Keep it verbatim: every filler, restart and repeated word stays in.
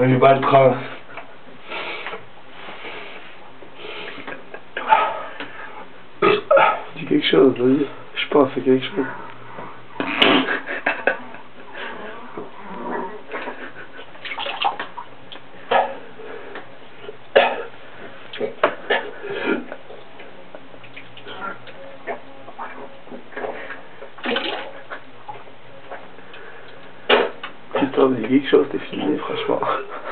j'ai pas le train. Dis quelque chose, vas-y. Je sais pas, fais quelque chose. Putain, dis quelque chose, t'es filmé, franchement.